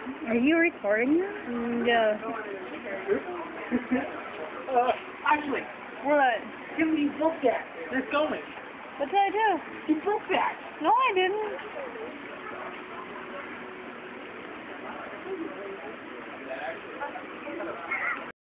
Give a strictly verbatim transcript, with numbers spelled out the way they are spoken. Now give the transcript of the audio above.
Are you recording this? Mm, yeah. uh, actually, What? Jimmy, you broke that. It's going. What did I do? You broke that. No, I didn't.